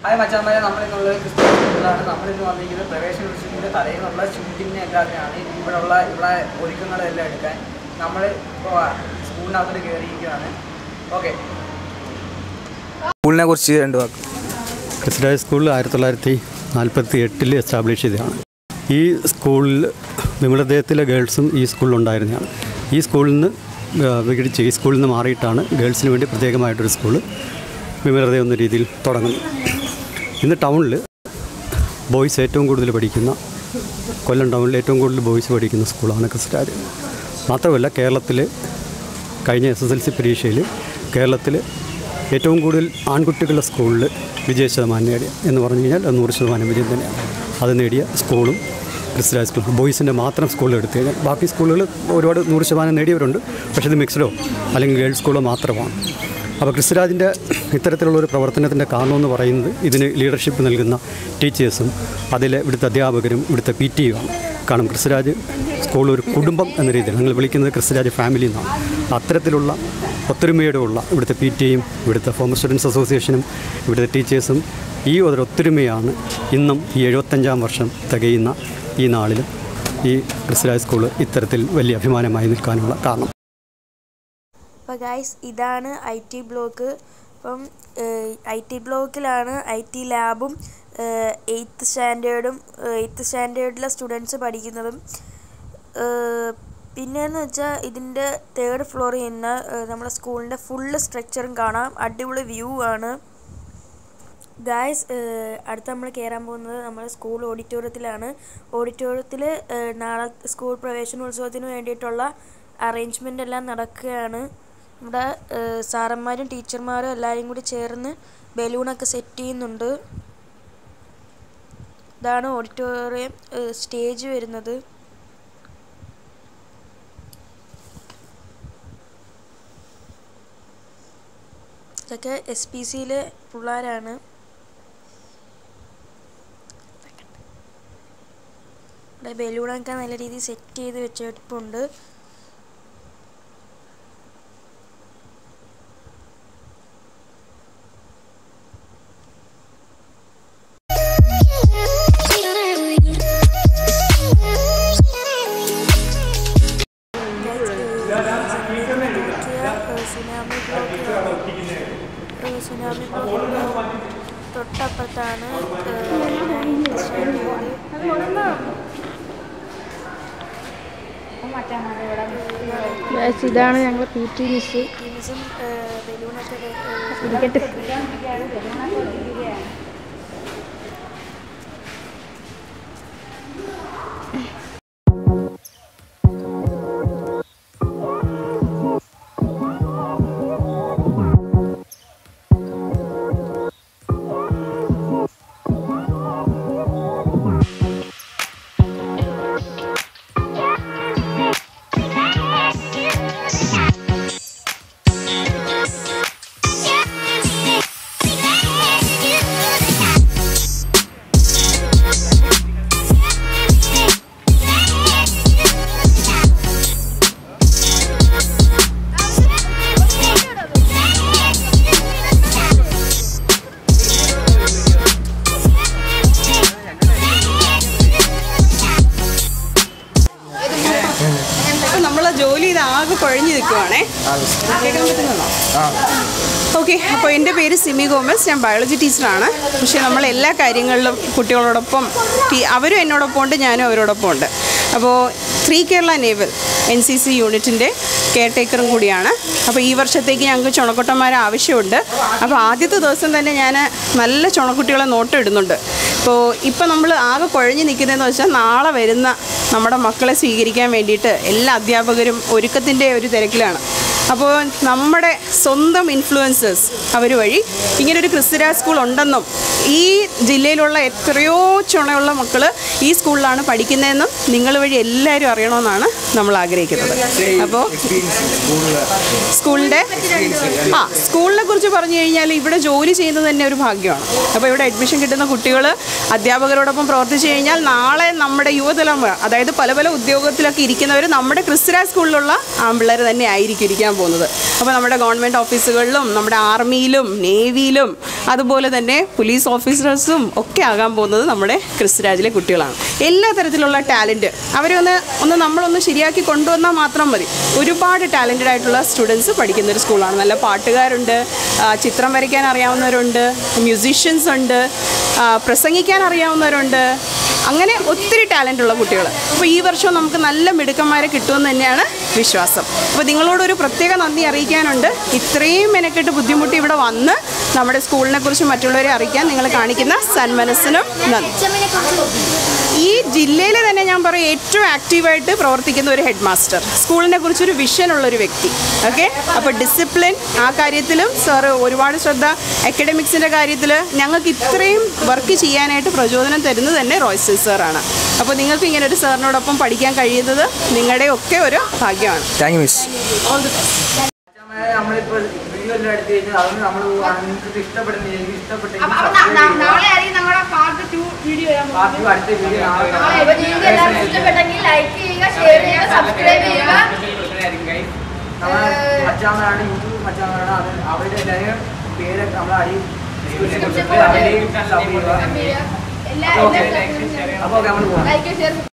Hi മച്ചാന്മാരെ, നമ്മളിന്നുള്ളത് Christian സ്കൂളിലാണ്. നമ്മളിന്ന് വന്നിരിക്കുന്നത് പ്രവേശന ഉത്സവത്തിൻ്റെ തലേന്നുള്ള ഷൂട്ടിങ്ങിനൊക്കെയാണ്. ഇവിടെ ഒരുക്കങ്ങളെല്ലാം എടുക്കാൻ നമ്മൾ ഇപ്പോൾ സ്കൂളിനകത്തോട്ട് കയറിയിരിക്കുകയാണ്. ഓക്കെ, സ്കൂളിനെ കുറിച്ച് രണ്ട് വാക്ക്. ക്രിസ്ത്യൻ സ്കൂൾ 1948 എസ്റ്റാബ്ലിഷ് ചെയ്തതാണ്. ഈ സ്കൂളിൽ വിമലദേഹത്തിലെ ഗേൾസും ഈ സ്കൂളിലുണ്ടായിരുന്നതാണ്. ഈ സ്കൂളിൽ നിന്ന് വിഘടിച്ച് ഈ സ്കൂളിൽ നിന്ന് മാറിയിട്ടാണ് ഗേൾസിന് വേണ്ടി പ്രത്യേകമായിട്ടൊരു സ്കൂൾ വിമലദേവ് എന്ന രീതിയിൽ തുടങ്ങുന്നത്. ഇന്ന് ടൗണിൽ ബോയ്സ് ഏറ്റവും കൂടുതൽ പഠിക്കുന്ന, കൊല്ലം ടൗണിൽ ഏറ്റവും കൂടുതൽ ബോയ്സ് പഠിക്കുന്ന സ്കൂളാണ് ക്രിസ്റ്റാർ. മാത്രമല്ല, കേരളത്തിൽ കഴിഞ്ഞ SSLC പരീക്ഷയിൽ കേരളത്തിൽ ഏറ്റവും കൂടുതൽ ആൺകുട്ടികളുടെ സ്കൂളിൽ വിജയശതമാനം നേടിയ എന്ന് പറഞ്ഞു കഴിഞ്ഞാൽ 100% വിജയം തന്നെയാണ്. അത് നേടിയ സ്കൂളും ക്രിസ്ത്യൻ സ്കൂൾ. ബോയ്സിൻ്റെ മാത്രം സ്കൂളിൽ എടുത്തു കഴിഞ്ഞാൽ ബാക്കി സ്കൂളുകൾ ഒരുപാട് 100% നേടിയവരുണ്ട്. പക്ഷേ ഇത് മിക്സ്ഡോ അല്ലെങ്കിൽ ഗേൾസ് സ്കൂളോ മാത്രമാണ്. അപ്പോൾ ക്രിസ്തുരാജിൻ്റെ ഇത്തരത്തിലുള്ളൊരു പ്രവർത്തനത്തിൻ്റെ കാരണമെന്ന് പറയുന്നത് ഇതിന് ലീഡർഷിപ്പ് നൽകുന്ന ടീച്ചേഴ്സും അതിലെ ഇവിടുത്തെ അധ്യാപകരും ഇവിടുത്തെ PTയുമാണ്. കാരണം ക്രിസ്തുരാജ് സ്കൂൾ ഒരു കുടുംബം എന്ന രീതിയിൽ ഞങ്ങൾ വിളിക്കുന്നത് ക്രിസ്തുരാജ് ഫാമിലി എന്നാണ്. അത്തരത്തിലുള്ള ഒത്തൊരുമയോടെ ഉള്ള ഇവിടുത്തെ PTയും ഇവിടുത്തെ ഫോമർ സ്റ്റുഡൻസ് അസോസിയേഷനും ഇവിടുത്തെ ടീച്ചേഴ്സും ഈ ഒരു ഒത്തൊരുമയാണ് ഇന്നും ഈ 75-ാം വർഷം തികയുന്ന ഈ നാളിലും ഈ ക്രിസ്തുരാജ് സ്കൂൾ ഇത്തരത്തിൽ വലിയ അഭിമാനമായി നിൽക്കാനുള്ള കാരണം. അപ്പോൾ ഗൈസ്, ഇതാണ് IT ബ്ലോക്ക്. അപ്പം IT ബ്ലോക്കിലാണ് IT ലാബും 8th സ്റ്റാൻഡേർഡിലെ സ്റ്റുഡൻസ് പഠിക്കുന്നതും. പിന്നെയെന്ന് വെച്ചാൽ ഇതിൻ്റെ 3rd ഫ്ലോറിൽ നിന്ന് നമ്മുടെ സ്കൂളിൻ്റെ ഫുള്ള് സ്ട്രക്ചറും കാണാം. അടിപൊളി വ്യൂ ആണ് ഗൈസ്. അടുത്ത് നമ്മൾ കയറാൻ പോകുന്നത് നമ്മുടെ സ്കൂൾ ഓഡിറ്റോറിയത്തിലാണ്. ഓഡിറ്റോറിയത്തിൽ നാളെ സ്കൂൾ പ്രവേശനോത്സവത്തിന് വേണ്ടിയിട്ടുള്ള അറേഞ്ച്മെൻ്റ് എല്ലാം നടക്കുകയാണ്. ഇവിടെ സാറന്മാരും ടീച്ചർമാരും എല്ലാവരും കൂടി ചേർന്ന് ബലൂണൊക്കെ സെറ്റ് ചെയ്യുന്നുണ്ട്. ഇതാണ് ഓഡിറ്റോറിയം, സ്റ്റേജ് വരുന്നത്. ഇതൊക്കെ SPCയിലെ പിള്ളേരാണ്. ഇവിടെ ബലൂണൊക്കെ നല്ല രീതിയിൽ സെറ്റ് ചെയ്ത് വെച്ചിട്ടുണ്ട്. സുനാമി ബ്ലോക്കിൻ്റെ തൊട്ടപ്പുറത്താണ് ഇതാണ് ഞങ്ങൾ PT മിസ്സും ബലൂണൊക്കെ ജോലി ഇതാകെ കുഴഞ്ഞു നിൽക്കുവാണേ. കേൾക്കാൻ പറ്റുന്നുണ്ടോ? ഓക്കെ, അപ്പോൾ എൻ്റെ പേര് സിമി ഗോമസ്. ഞാൻ ബയോളജി ടീച്ചറാണ്. പക്ഷേ നമ്മൾ എല്ലാ കാര്യങ്ങളിലും കുട്ടികളോടൊപ്പം അവരും എന്നോടൊപ്പം ഉണ്ട്, ഞാനും അവരോടൊപ്പം ഉണ്ട്. അപ്പോൾ 3 കേരള നേവൽ NCC യൂണിറ്റിൻ്റെ കെയർടേക്കറും കൂടിയാണ്. അപ്പോൾ ഈ വർഷത്തേക്ക് ഞങ്ങൾക്ക് ചുണക്കുട്ടന്മാരെ ആവശ്യമുണ്ട്. അപ്പോൾ ആദ്യത്തെ ദിവസം തന്നെ ഞാൻ നല്ല ചുണക്കുട്ടികളെ നോട്ടിടുന്നുണ്ട്. ഇപ്പോൾ നമ്മൾ ആകെ കുഴഞ്ഞു നിൽക്കുന്നതെന്ന് വെച്ചാൽ നാളെ വരുന്ന നമ്മുടെ മക്കളെ സ്വീകരിക്കാൻ വേണ്ടിയിട്ട് എല്ലാ അധ്യാപകരും ഒരുക്കത്തിൻ്റെ ഒരു തിരക്കിലാണ്. അപ്പോൾ നമ്മുടെ സ്വന്തം ഇൻഫ്ലുവൻസേഴ്സ് അവർ വഴി ഇങ്ങനൊരു ക്രിസ്തുരാജ് സ്കൂൾ ഉണ്ടെന്നും ഈ ജില്ലയിലുള്ള എത്രയോ ചുണയുള്ള മക്കൾ ഈ സ്കൂളിലാണ് പഠിക്കുന്നതെന്നും നിങ്ങൾ വഴി എല്ലാവരും അറിയണമെന്നാണ് നമ്മൾ ആഗ്രഹിക്കുന്നത്. അപ്പോൾ സ്കൂളിനെ കുറിച്ച് പറഞ്ഞു കഴിഞ്ഞാൽ ഇവിടെ ജോലി ചെയ്യുന്നത് തന്നെ ഒരു ഭാഗ്യമാണ്. അപ്പോൾ ഇവിടെ അഡ്മിഷൻ കിട്ടുന്ന കുട്ടികൾ അധ്യാപകരോടൊപ്പം പ്രവർത്തിച്ചു കഴിഞ്ഞാൽ നാളെ നമ്മുടെ യുവതലമുറ, അതായത് പല പല ഉദ്യോഗത്തിലൊക്കെ ഇരിക്കുന്നവർ നമ്മുടെ ക്രിസ്തുരാജ് സ്കൂളിലുള്ള ആൺപിള്ളേർ തന്നെ ആയിരിക്കും ഇരിക്കാൻ പോകുന്നത്. അപ്പോൾ നമ്മുടെ ഗവൺമെൻറ് ഓഫീസുകളിലും നമ്മുടെ ആർമിയിലും നേവിയിലും അതുപോലെ തന്നെ പോലീസ് ഓഫീസേഴ്സും ഒക്കെ ആകാൻ പോകുന്നത് നമ്മുടെ ക്രിസ്തുരാജിലെ കുട്ടികളാണ്. എല്ലാ തരത്തിലുള്ള ടാലൻറ്റ് അവരെ നമ്മളൊന്ന് ശരിയാക്കി കൊണ്ടുവന്നാൽ മാത്രം മതി. ഒരുപാട് ടാലൻറ്റഡ് ആയിട്ടുള്ള സ്റ്റുഡൻസ് പഠിക്കുന്നൊരു സ്കൂളാണ്. നല്ല പാട്ടുകാരുണ്ട്, ചിത്രം വരയ്ക്കാൻ അറിയാവുന്നവരുണ്ട്, മ്യൂസീഷ്യൻസ് ഉണ്ട്, പ്രസംഗിക്കാൻ അറിയാവുന്നവരുണ്ട്, അങ്ങനെ ഒത്തിരി ടാലൻ്റുള്ള കുട്ടികൾ. അപ്പോൾ ഈ വർഷം നമുക്ക് നല്ല മിടുക്കന്മാരെ കിട്ടുമെന്ന് തന്നെയാണ് വിശ്വാസം. അപ്പോൾ നിങ്ങളോടൊരു പ്രത്യേക നന്ദി അറിയിക്കാനുണ്ട്. ഇത്രയും മെനക്കെട്ട് ബുദ്ധിമുട്ടി ഇവിടെ വന്ന് നമ്മുടെ സ്കൂളിനെ കുറിച്ച് മറ്റുള്ളവരെ അറിയിക്കാൻ നിങ്ങൾ കാണിക്കുന്ന സന്മനസ്സിനും നന്ദി. ഈ ജില്ലയിൽ തന്നെ ഞാൻ പറയും ഏറ്റവും ആക്റ്റീവായിട്ട് പ്രവർത്തിക്കുന്ന ഒരു ഹെഡ് മാസ്റ്റർ, സ്കൂളിനെ കുറിച്ചൊരു വിഷനുള്ളൊരു വ്യക്തി. ഓക്കെ, അപ്പോൾ ഡിസിപ്ലിൻ ആ കാര്യത്തിലും സാറ് ഒരുപാട് ശ്രദ്ധ, അക്കാഡമിക്സിൻ്റെ കാര്യത്തിൽ ഞങ്ങൾക്ക് ഇത്രയും വർക്ക് ചെയ്യാനായിട്ട് പ്രചോദനം തരുന്നത് തന്നെ റോയ്സൽ സാറാണ്. അപ്പോൾ നിങ്ങൾക്ക് ഇങ്ങനെ ഒരു സാറിനോടൊപ്പം പഠിക്കാൻ കഴിയുന്നത് നിങ്ങളുടെ ഒക്കെ ഒരു ഭാഗ്യമാണ്. Thank you miss. All the best. നമ്മളിപ്പോൾ വീഡിയോ എല്ലാം എടുത്തു കഴിഞ്ഞാൽ അതൊന്നും നമ്മൾ നിങ്ങൾക്ക് ഇഷ്ടപ്പെടുന്നില്ല, എനിക്ക് ഇഷ്ടപ്പെട്ടെങ്കിൽ അടുത്ത വീഡിയോ ഇഷ്ടപ്പെട്ടെങ്കിൽ ലൈക്ക് ചെയ്യുക, ഷെയർ ചെയ്യുക, സബ്സ്ക്രൈബ് ചെയ്യുക. നമ്മളെ മച്ചാമാരാണ്, യൂട്യൂബ് മച്ചാമാരാണ്, അത് അവരുടെ എല്ലാവരും പേരൊക്കെ നമ്മൾ അടി അവരെയും സബ് ചെയ്യുക. അപ്പോൾ നമ്മൾ പോകാം.